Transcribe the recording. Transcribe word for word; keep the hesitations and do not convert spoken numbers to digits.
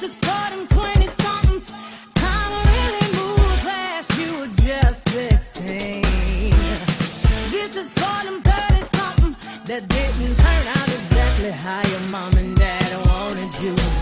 is for them twenty-somethings. Time really moves fast, you were just sixteen. This is for them thirty-somethings that didn't turn out exactly how your mom and dad wanted you.